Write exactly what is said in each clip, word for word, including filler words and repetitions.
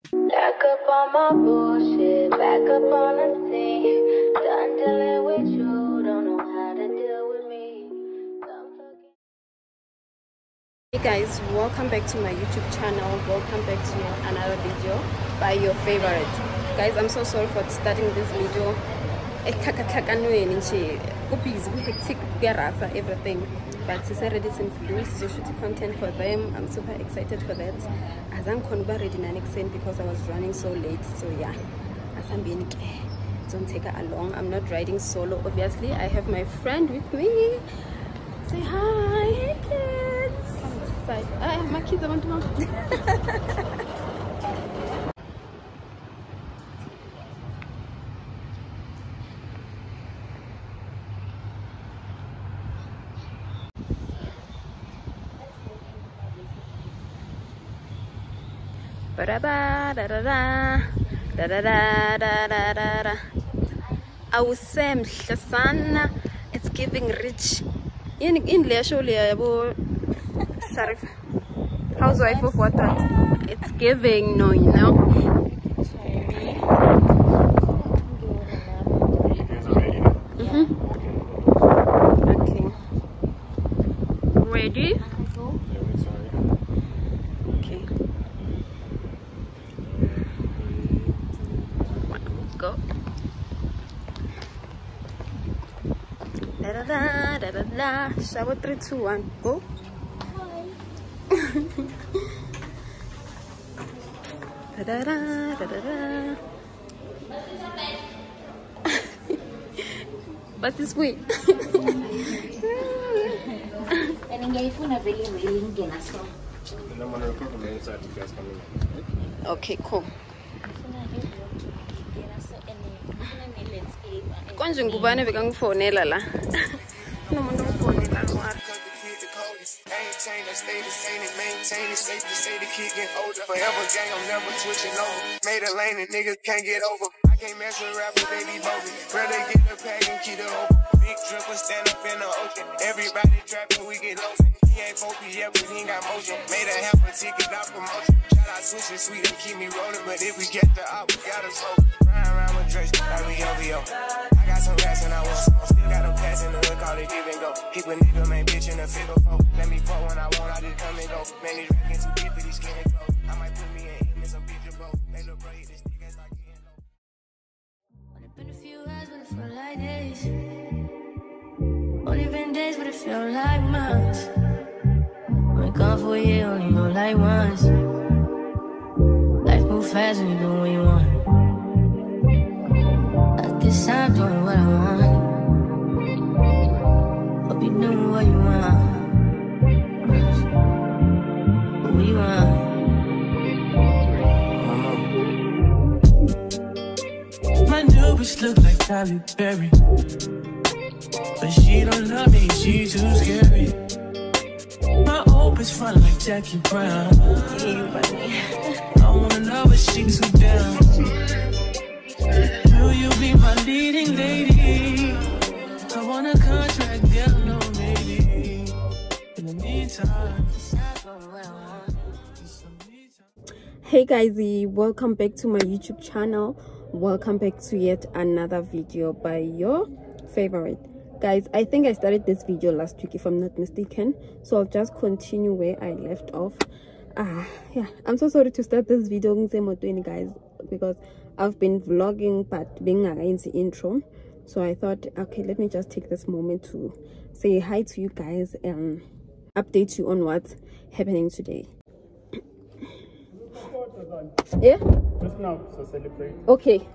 Back up on my bullshit, back up on the scene. Done dealing with you, don't know how to deal with me. Hey guys, welcome back to my YouTube channel. Welcome back to yet another video by your favorite. Guys, I'm so sorry for starting this video. Hectic, everything. But it's already some blues, so shooting content for them. I'm super excited for that. As I'm ready because I was running so late. So yeah, as I'm being don't take her along. I'm not riding solo, obviously. I have my friend with me. Say hi. Hey kids. Come this side. Ah, my kids are on to mom. Ba da ba da da da da da da da da da da. Awesome, Shasana. It's giving rich. In in Leasholia, Sharif. Housewife of what that? It's giving, no, you know. Mm-hmm. Okay. Ready? Go. Da da da da da da. Shower three, two, one, go. Da da da da da da. But it's sweet. Okay, cool. Konje ngubane bekangifonela la. Kunomuntu ongifonela ngwari. Maintain and stay the same and maintain it. Safe to say the kid get older. Forever gang, I'm never switching over. Made a lane and niggas can't get over. I can't mess with rappers, they be bogus. Rather get the pack and keep it open. Big dripper stand up in the ocean. Everybody trapping, we get low. He ain't focused yet, but he ain't got motion. Made a half a ticket, not promotion. Shout out switching sweet and keep me rolling. But if we get the op, we gotta smoke. Ride around with Drake, like we O V O. I got some rats and I want some. Still got a pass in the hood, call it give and go. Keep a nigga, man, bitch in a figure four. Let me fuck when I want, I just come and go. Man, these rapping too deep for these skinny clothes. I might put me in him in some picture, bro. Make the bro hit this nigga, start getting low. Only been a few hours, but it felt like days. Only been days, but it felt like months. Been gone for a year, only know like once. Life move fast when you do what you want. At this time, doing what I want. Hope you doing what you want. What you want. My new bitch look like Halle Berry, but she don't love me, she too scary. My old bitch front like Jackie Brown. I wanna know if she too down. Will you be my leading lady? I want a contract, girl, no maybe. In the meantime, Hey guys, welcome back to my YouTube channel. Welcome back to yet another video by your favorite. Guys, I think I started this video last week if I'm not mistaken, so I'll just continue where I left off. Ah yeah, I'm so sorry to start this video guys, because I've been vlogging but being in the intro. So I thought, okay, let me just take this moment to say hi to you guys and update you on what's happening today. Yeah, just now, so celebrate. Okay.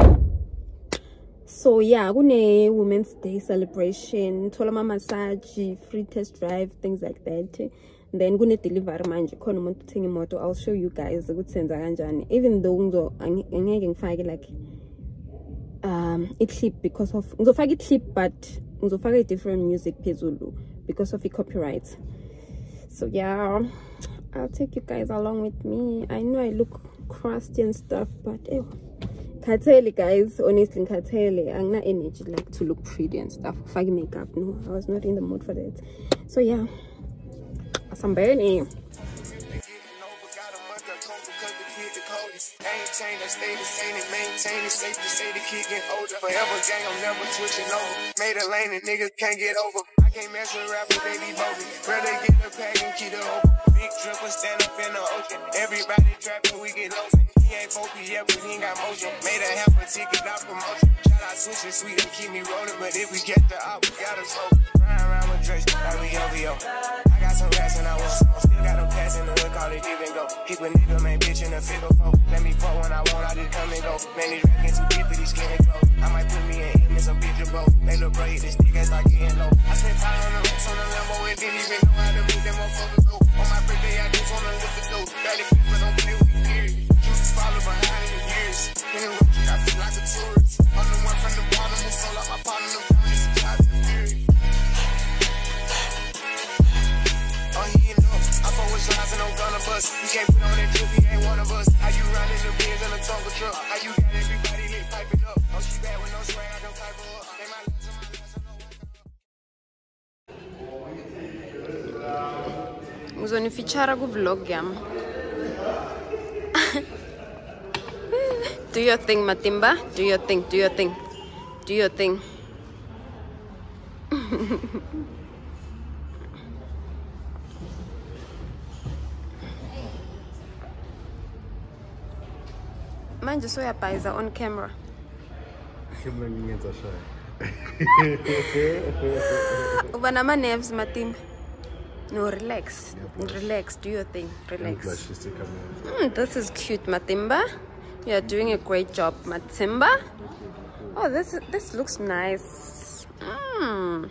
So yeah, gune Women's Day celebration, tolama massage, free test drive, things like that. Then gune deliver manje khona umuntu uthenga imoto. I'll show you guys ukuthi senza kanjani. Even though ngizo angeke ngifake like um a clip because of ngizofaka a clip, but ngizofaka a different music phezulu because of the copyright. So yeah, I'll take you guys along with me. I know I look crusty and stuff, but ew. Kateli guys, honestly, Kateli, I'm not energy like to look pretty and stuff. Faggy makeup, no, I was not in the mood for that. So yeah, some burning. Maintain, I stay the same and maintain it. Safe to say the kid get older. Forever gang, I'm never switching over. Made a lane and niggas can't get over. I can't mess with rappers, they be bogus. Rather get the pack and keep it open. Big dripper stand up in the ocean. Everybody trapping, we get lost. He ain't focused yet, but he ain't got motion. Made a half a ticket, not promotion. Shout out Switch and Sweet and keep me rolling. But if we get the op, we gotta smoke. Ryan around with Drake, like we O V O. I got some rats and I want some. Still got them pass in the hood, call it give and go. Keep a nigga, man, bitch in the figure four. Let me fuck when I want, I just come and go. Man, these rats get too deep for these skinny clothes. I might put me in him in some bitch or both. They look bro, hit this nigga start getting low. I spent time on the rats on the Lambo and didn't even know how to make them motherfuckers go. On my birthday, I just wanna look the dope. Barely fit, but don't play with me, period. Juice follow behind in the years. In the road, I feel like a tourist. I'm the one from the bottom who sold out my partner, the one is a job to the period. Oh, he ain't know. I fuck with lines and no gunner bus. You can't put on that drip, he ain't one of us. How you riding the Benz in a Tonka truck? How you got everybody lit piping up? Oh, she bad with no swag, I don't pipe her up. They might listen to my lesson, no. Uzonifichara ku vlog yam. Do your thing, Matimba. Do your thing. Do your thing. Do your thing. Manje soyabhayiza on camera. Camera ngiyenza shy. Uba nama nerves, Matimba. No, relax. Relax. Do your thing. Relax. Mm, this is cute, Matimba. You are doing a great job, Matimba. Oh, this this looks nice. Mmm.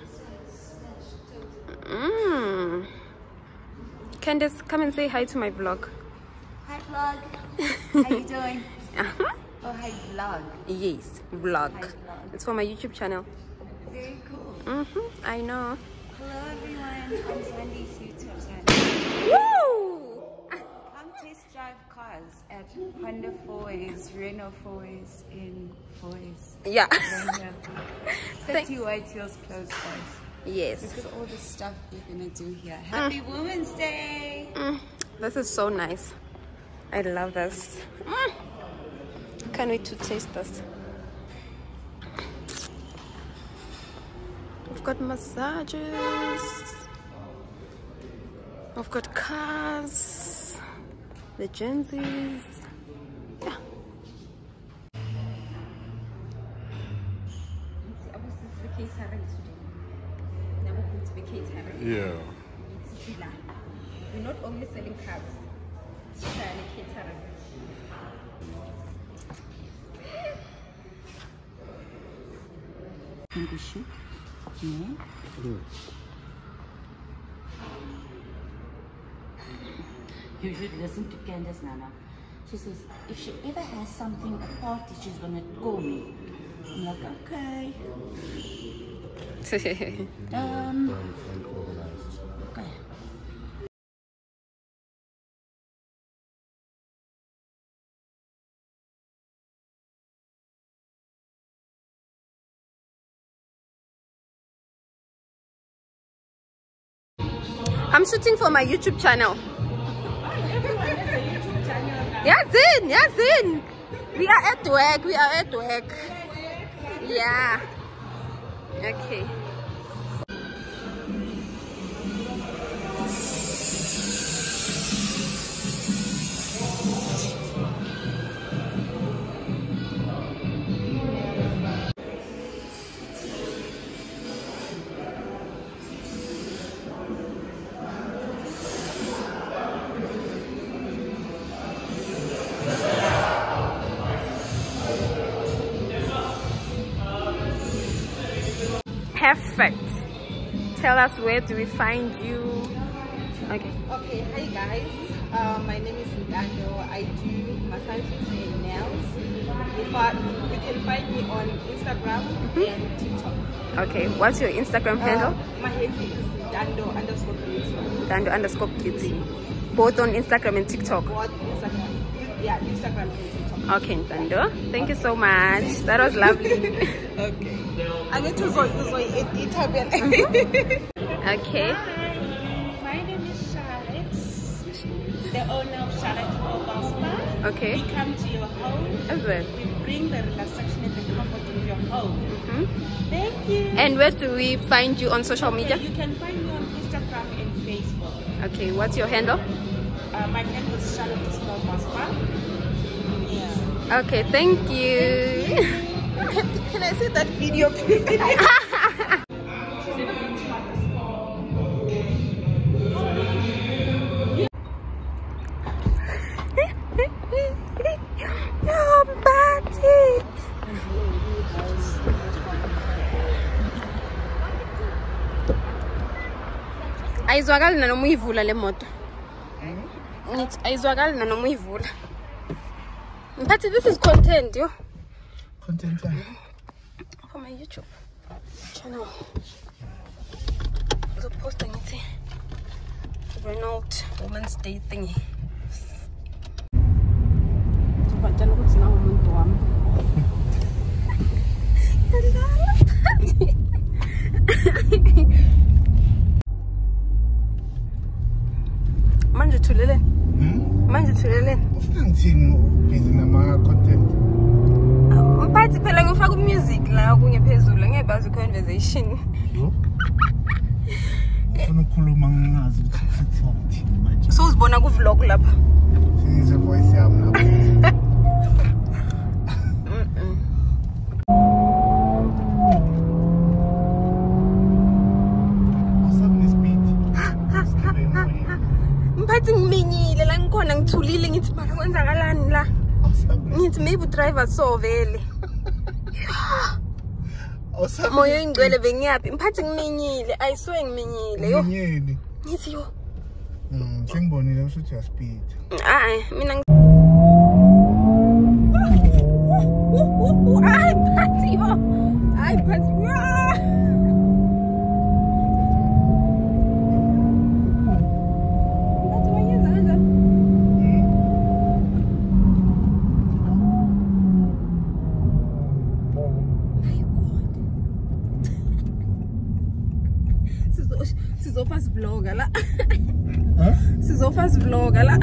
Mmm. Candice, come and say hi to my vlog. Hi vlog. How you doing? Uh-huh. Oh, hi vlog. Yes, vlog. Hi, vlog. It's for my YouTube channel. Very cool. Mm-hmm. I know. Hello everyone on Sandy's YouTube channel. Woo! Come test drive cars at Honda Fourways, Renault Fourways in Fourways. Yeah. thirty White Hills close guys. Yes. Look at all the stuff we're gonna do here. Happy mm. Women's Day! Mm. This is so nice. I love this. Mm. Can't wait to taste this. We've got massages. We've got cars. The Gen Zs. Yeah. Yeah. We're not only selling cars. Catering. Can we shoot? Yeah. Mm. You should listen to Candace, Nana. She says, if she ever has something, a party, she's gonna call me. I'm like, okay. um, okay. I'm shooting for my YouTube channel. Everyone has a YouTube channel now. Yazin, Yazin. We are at work. We are at work. Yeah. Okay. Perfect. Tell us, where do we find you? Okay. Okay, hi guys. Uh, my name is Ndando. I do massages and nails. In fact, you can find me on Instagram mm-hmm. and TikTok. Okay, what's your Instagram handle? Uh, my handle is Ndando underscore beauty. Ndando underscore beauty. Both on Instagram and TikTok. Both Instagram. Yeah, Instagram and TikTok. Okay, Ndando. Thank you so much. That was lovely. Okay. I need to go use my Italian. Okay. Hi, my name is Charlotte. the owner of Charlotte Mobile Spa. Okay. We come to your home. As well. We bring the relaxation and the comfort of your home. Mm-hmm. Thank you. And where do we find you on social Okay, media? you can find me on Instagram and Facebook. Okay, what's your handle? Uh, my handle is Charlotte Mobile Spa. Yeah. Okay, thank you. Can I see that video, please? Ayizwakali nanoma uyivula le moto. Ngithi ayizwakali nanoma uyivula. Mphathi, this is content, yo. Content For my YouTube channel. So post ngithi Renault Women's Day thingy. Ngicela ukuthi nawe umuntu wami. Manje thuleleni. Hmm? Manje thuleleni. Ufuna ngithini busy nama content? Mphathi phela ngifaka music la kunye phezulu ngebazi conversation. Yo. Ufuna ukukhuluma ngingazi ukuthi kuthini ukuthini manje. So uzibona ku vlog lapha. Size voice yami lapha. Mphathi ngiminyile la ngikhona ngithulile ngithi mara kwenzakalani la. Ngithi maybe driver so vele. Moyo ingcwele bengiyapi mphathi ngiminyile ayiswe ngiminyile yo. Ngiminyile. Ngithi yo. Mm, sengibonile usho uthi speed. Hayi mina Ay mphathi yo. Ay mphathi. Sizofast vlogger la. Huh? Sizofast vlogger la.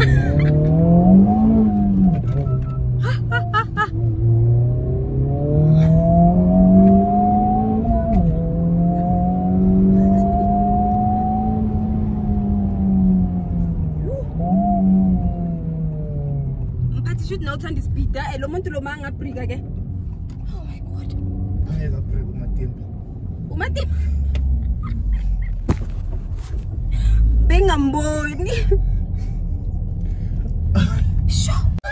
Mphathi should now turn the speed da lo muntu lo manga brika ke. Oh my god. Angeka break umatimba. Umatimba. Bengamboni. Sho.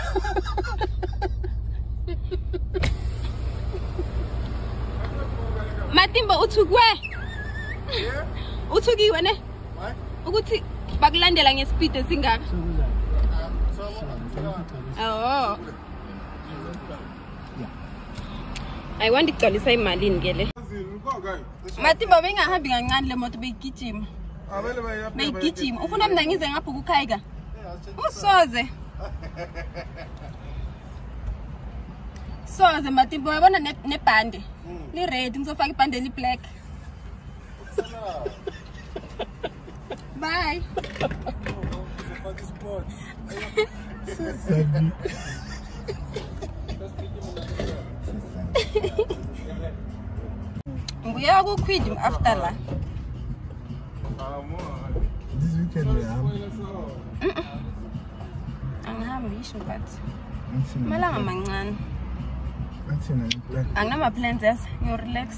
Matimba uthukwe. Yeah. Uthukiwe ne? What? Ukuthi bakulandela ngespeed esingaka. Oh. I want igcwalisa imali ngele. Matimba bengahambi kancane le moto beyigijima. Beyigijima. Ufuna mina ngize ngapha ukukhayika? Usoze. Soze Matimba uyabona nebhande. Li red ngizofaka ibhande li black. Bye. Mbuya ku quit after la. This weekend we have. Angihambi isho but. Malanga mancane. Athina plan. Anginama plans yes, you relax.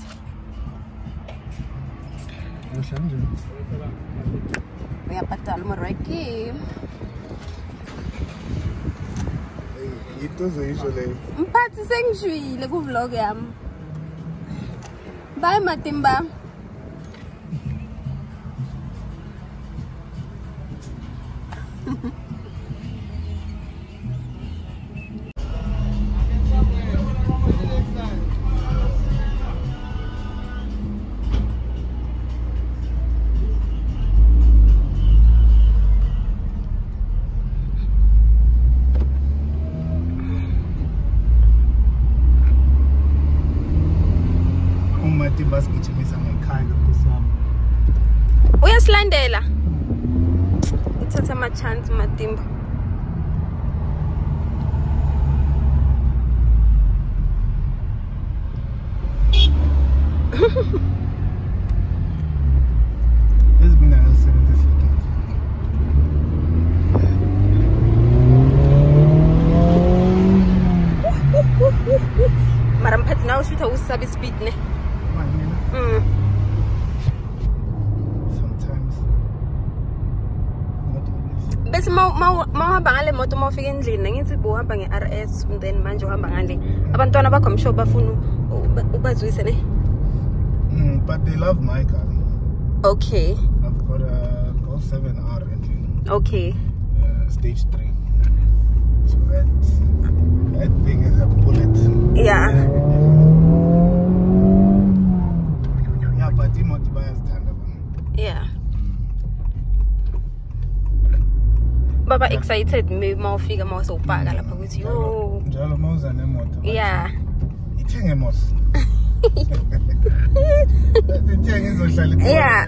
Uhlanje. Uyabhadala umreki. Into zeyisho leyo. Mphathi sengishwile ku vlog yami. Bye Matimba. Matimba sigijimisa ngekhaya Nkosi yami. Uyasilandela. Uthatha ama chance Matimba. There's been an accident this weekend. Madam Pet now shoot a wasabi speed ne. Mm. Sometimes. Not always. Bese ma ma mahamba ngale moto mawufika endlini ngithi bo hamba nge-R S and then manje uhamba ngale. Abantwana bakho msho bafuna ubazwise ne. Mm, but they love my car. Okay. I've got a Golf seven R engine. Okay. Uh, stage three. So that that thing is a bullet. Yeah. Yeah, but you must buy a standard. Yeah. Baba excited me mawufika mawusopaka lapha ukuthi yo. Njalo mawuza nemoto. Yeah. Ithenge mos. Ithenge izohlala ikhona. Yeah.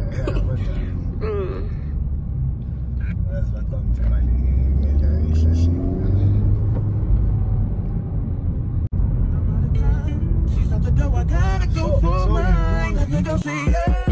Mm. That's what I'm telling you. She's at the door, I gotta go for mine. I gotta go see her.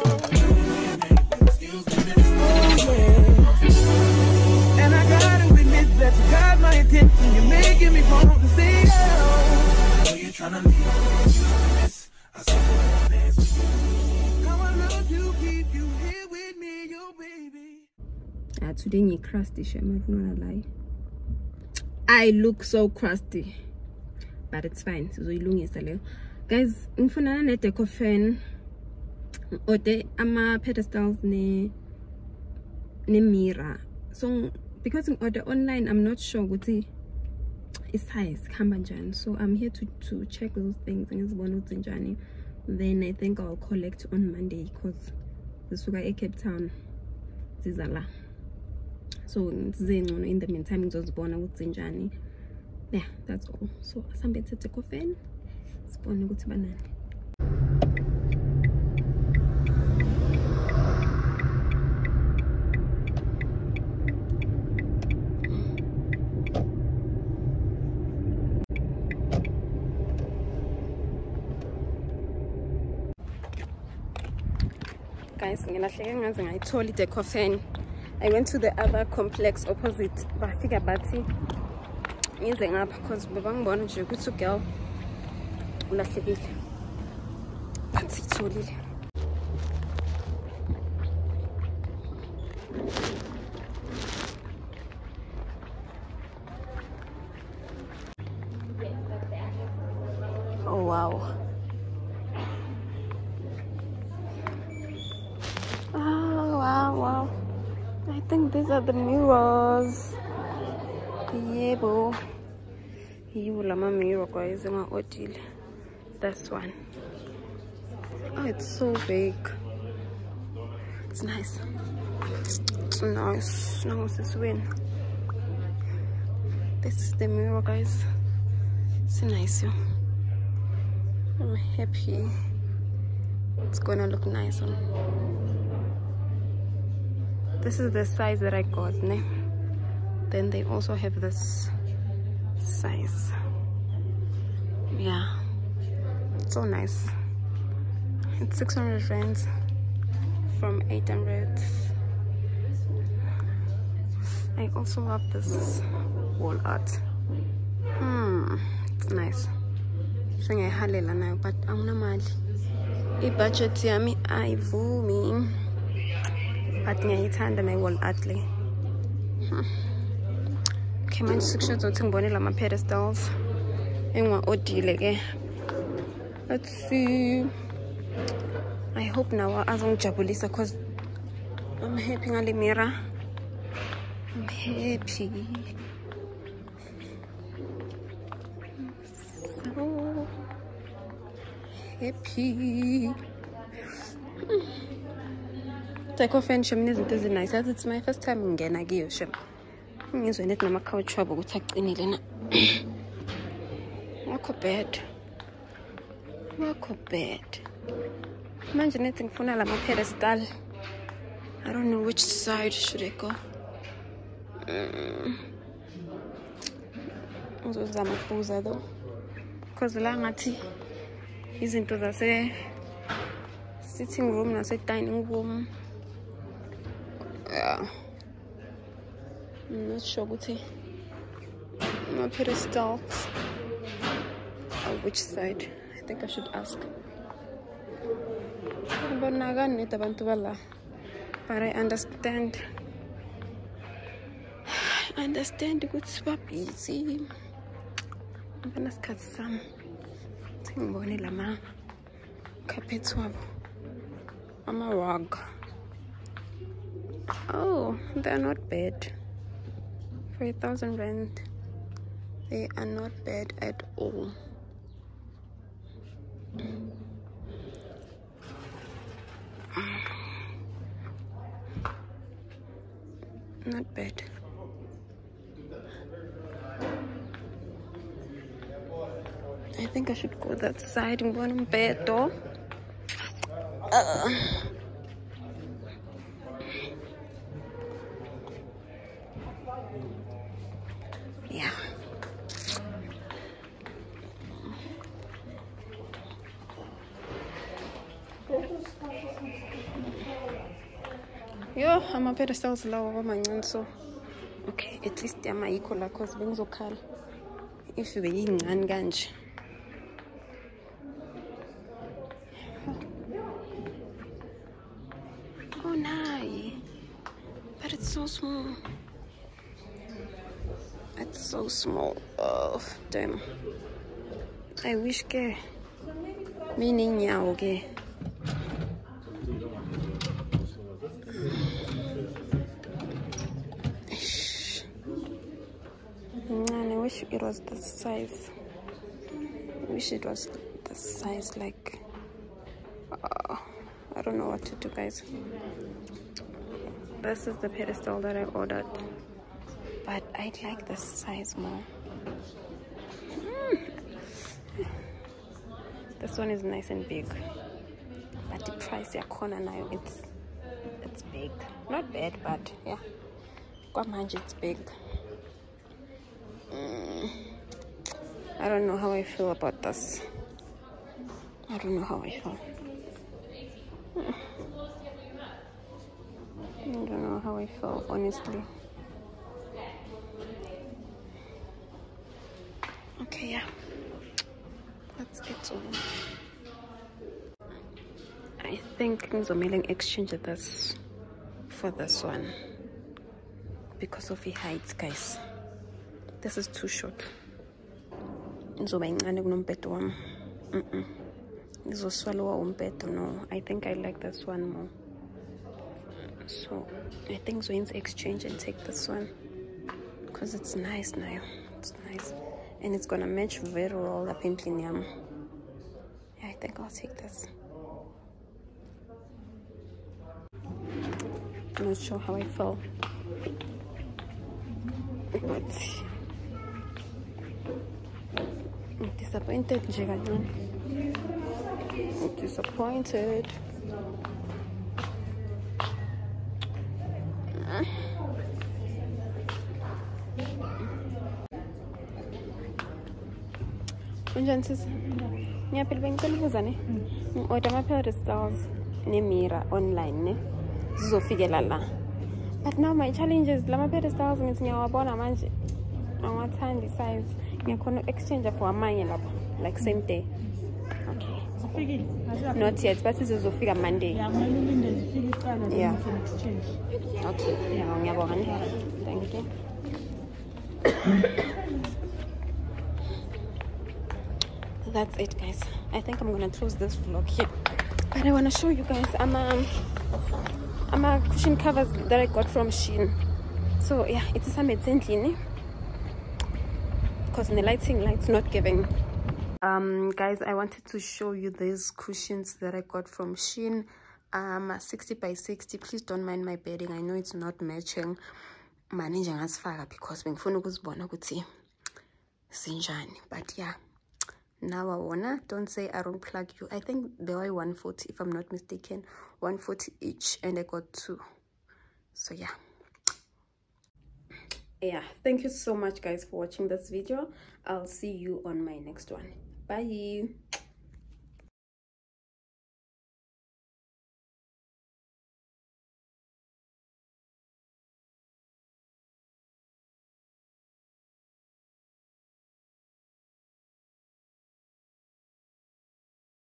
And I gotta admit that you got my attention. You're making me want to see you. I know you're trying to leave this. I saw the dance with you. How I love you, keep you here with me, you baby. Ah, today you crusty, I'm not gonna lie. I look so crusty, but it's fine. So you look guys. Ngifuna ne deco fan. Ode ama pedestals ne ne mirror. So because in order online, I'm not sure what the size kambanjan. So I'm here to to check those things and it's one journey. Then I think I'll collect on Monday because this is a Cape Town. Zizala. So in the meantime, it's just born with Zinjani. Yeah, that's all. So some bits of take fan. Spawn go to banana. Guys, I told the coffin. I went to the other complex opposite, but I think about it using up because Babang born a good girl. But it's totally. Oh wow. Oh wow wow. I think these are the mirrors. Yeah, bro. You lama mirror guys, my ordeal. That's one. Oh, it's so big. It's nice. It's nice. Now what's this win? This is the mirror, guys. It's nice, yo. I'm happy. It's gonna look nice on. This is the size that I got, ne? Then they also have this size. Yeah, it's so nice. It's six hundred rands from eight hundred. I also love this wall art. Hmm, it's nice. So I halela now, but I'm not mad. A budget yami I me. But ngiyayithanda my wall art le. Okay, manje section zothi ngibone lama pedestals engwa odile ke. Let's see. I hope now azongijabulisa because I'm happy ngale mirror. I'm happy. So happy. Deco fan shem nezinto ezinice. As it's my first time ngena kiyo shem. Ngizwe net nama couch wabo ukuthi aqinile na. Wakho bed. Wakho bed. Manje net ngifuna lama pedestal. I don't know which side should I go. Ngizozama ukubuza though. Because la ngathi izinto zase sitting room nase dining room. Yeah, I'm not sure what my pedestals or which side. I think I should ask. But I understand. I understand good super busy. I'm gonna cut some thing bone lama carpet swab. I'm a rug. Oh, they're not bad. For a thousand rand, they are not bad at all. Not bad. I think I should go that side and go on bed though. Uh. Yeah. Yo, I'm a pedestals low my so okay, at least I'm equal because being so calm. If you be in ganj. Oh nice. But it's so small. It's so small. Oh damn. I wish ke meaning ya okay. And I wish it was the size. I wish it was the size like uh, I don't know what to do, guys. This is the pedestal that I ordered, but I like the size more. Mm. This one is nice and big, but the price ya corner now it's it's big. Not bad, but yeah, Guamanji it's big. Mm. I don't know how I feel about this. I don't know how I feel. Mm. I don't know how I feel, honestly. Okay, yeah. Let's get on. I think Nzomele exchange this for this one because of the height, guys. This is too short. Nzoba kunompeto wami. Mm-mm. Ngizoswallowa umpeto. No, I think I like this one more. So I think Zoin's exchange and take this one because it's nice now. It's nice and it's gonna match very well the pimpinium. Yeah, I think I'll take this. I'm not sure how I felt, but I'm disappointed. I'm disappointed. Sis, ngiyaphi bengicela ukubuza ne? Order ama pedestals ne mirror online ne. Zizofikela la. But now my challenge is lama pedestals ngithi ngiyawabona manje. Angathandi size. Ngiyakhona exchange for amanye lapha like same day. Okay. Not yet, but zizofika Monday. Yeah. Okay. Yeah, thank you. That's it, guys. I think I'm gonna close this vlog here, but I want to show you guys I'm a, I'm a cushion covers that I got from Shein. So yeah, it's some gently because the lighting light's not giving. Um guys, I wanted to show you these cushions that I got from Shein. Um sixty by sixty. Please don't mind my bedding. I know it's not matching managing as far because bengifuna ukuzibona ukuthi sinjani, but yeah. Now I wanna, don't say I don't plug you. I think they were one forty if I'm not mistaken, one forty each, and I got two. So yeah. Yeah, thank you so much guys for watching this video. I'll see you on my next one. Bye.